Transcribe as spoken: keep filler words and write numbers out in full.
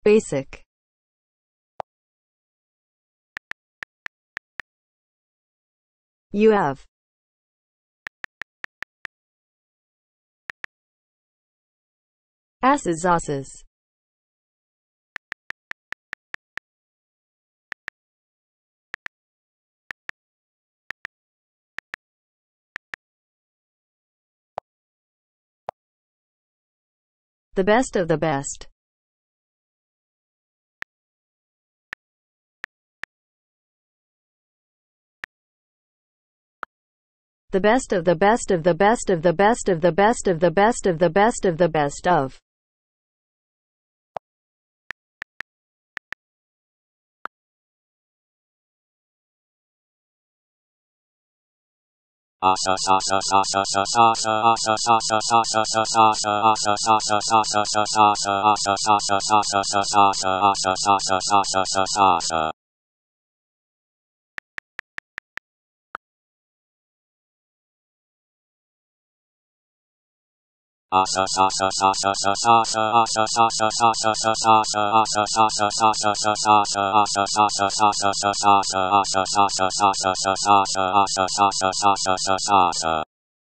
basic, you have, asses asses, the best of the best, the best of the best of the best of the best of the best of the best of the best of the best of, Asa